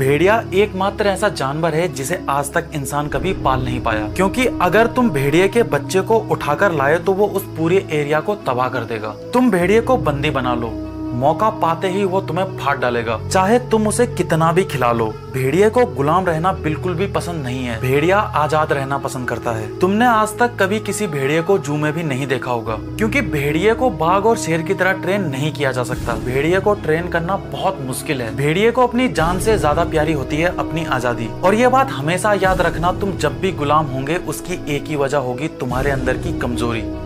भेड़िया एकमात्र ऐसा जानवर है जिसे आज तक इंसान कभी पाल नहीं पाया, क्योंकि अगर तुम भेड़िए के बच्चे को उठाकर लाए तो वो उस पूरे एरिया को तबाह कर देगा। तुम भेड़िए को बंदी बना लो, मौका पाते ही वो तुम्हें फाड़ डालेगा, चाहे तुम उसे कितना भी खिला लो। भेड़िए को गुलाम रहना बिल्कुल भी पसंद नहीं है। भेड़िया आजाद रहना पसंद करता है। तुमने आज तक कभी किसी भेड़िए को जू में भी नहीं देखा होगा, क्योंकि भेड़िए को बाघ और शेर की तरह ट्रेन नहीं किया जा सकता। भेड़िए को ट्रेन करना बहुत मुश्किल है। भेड़िए को अपनी जान से ज्यादा प्यारी होती है अपनी आजादी। और ये बात हमेशा याद रखना, तुम जब भी गुलाम होंगे उसकी एक ही वजह होगी, तुम्हारे अंदर की कमजोरी।